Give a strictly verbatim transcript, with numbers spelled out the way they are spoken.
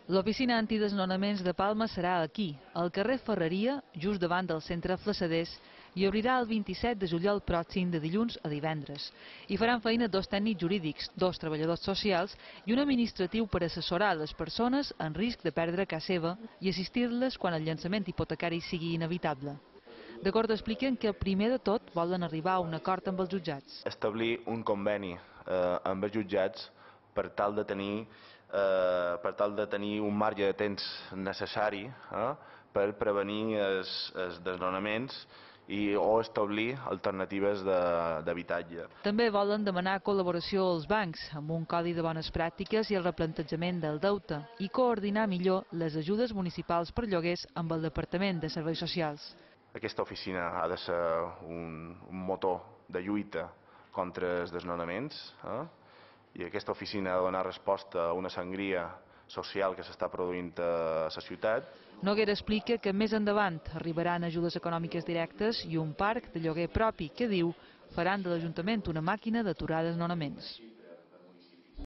L'oficina antidesnonaments de Palma serà aquí, al carrer Ferreria, just davant del centre Flassaders, i obrirà el vint-i-set de juliol pròxim de dilluns a divendres. Hi faran feina dos tècnics jurídics, dos treballadors socials i un administratiu per assessorar les persones en risc de perdre casa seva i assistir-les quan el llançament hipotecari sigui inevitable. D'acord, expliquen que primer de tot volen arribar a un acord amb els jutjats. Establir un conveni eh, amb els jutjats per tal de tenir eh, per tal de tenir un marge de temps necessari eh, per prevenir els, els desnonaments i o establir alternatives d'habitatge. També volen demanar col·laboració als bancs amb un codi de bones pràctiques i el replantejament del deute i coordinar millor les ajudes municipals per lloguers amb el Departament de Serveis Socials. Aquesta oficina ha de ser un, un motor de lluita contra els desnonaments eh? I aquesta oficina ha de donar resposta a una sangria social que s'està produint a la ciutat. Noguera explica que més endavant arribaran ajudes econòmiques directes i un parc de lloguer propi que, diu, faran de l'Ajuntament una màquina d'aturar desnonaments.